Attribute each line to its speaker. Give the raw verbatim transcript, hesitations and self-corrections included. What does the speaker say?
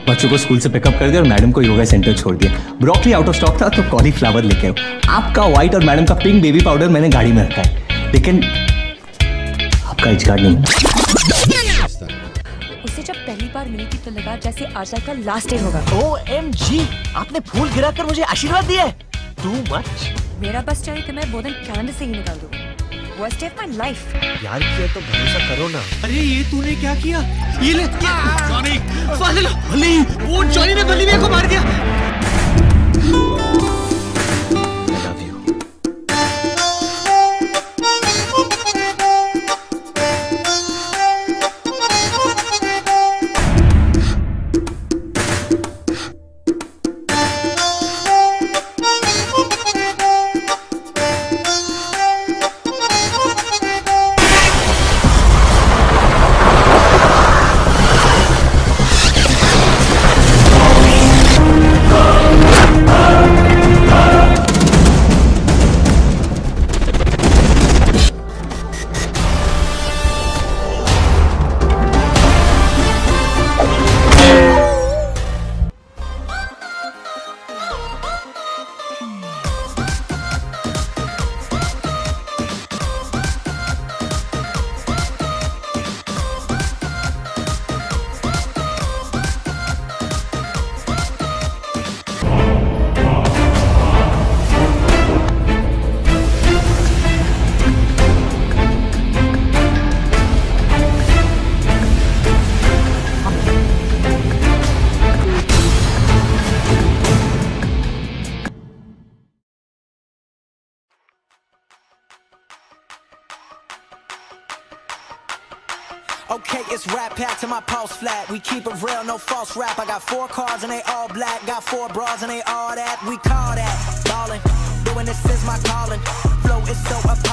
Speaker 1: बच्चों को स्कूल से पिकअप कर दिया और मैडम को योगा सेंटर छोड़ दिया। ब्रोकली आउट ऑफ स्टॉक था तो कॉलीफ्लावर लेके आया। आपका व्हाइट और मैडम का पिंक बेबी पाउडर मैंने गाड़ी में रखा है, लेकिन आपका एज कार्ड नहीं।
Speaker 2: उससे जब पहली बार मिली थी तो लगा जैसे आज तक का लास्ट डे होगा।
Speaker 3: ओ एम जी, आपने फूल गिरा कर मुझे आशीर्वाद दिया है। Too much.
Speaker 2: मेरा बस चाहिए कि मैं बोधन कैलेंडर से ही निकाल दूँ। Worst day of my life.
Speaker 3: यार किया तो भरोसा करो ना।
Speaker 4: अरे ये तूने क्या किया? ये ले जॉनी, फाजिल भली, वो जॉनी ने भली को मार दिया।
Speaker 3: I love you.
Speaker 5: Okay, it's rap pack to my pulse flat. We keep it real, no false rap. I got four cars and they all black. Got four bras and they all that. We call that ballin'. Doing this is my calling. Flow is so apart.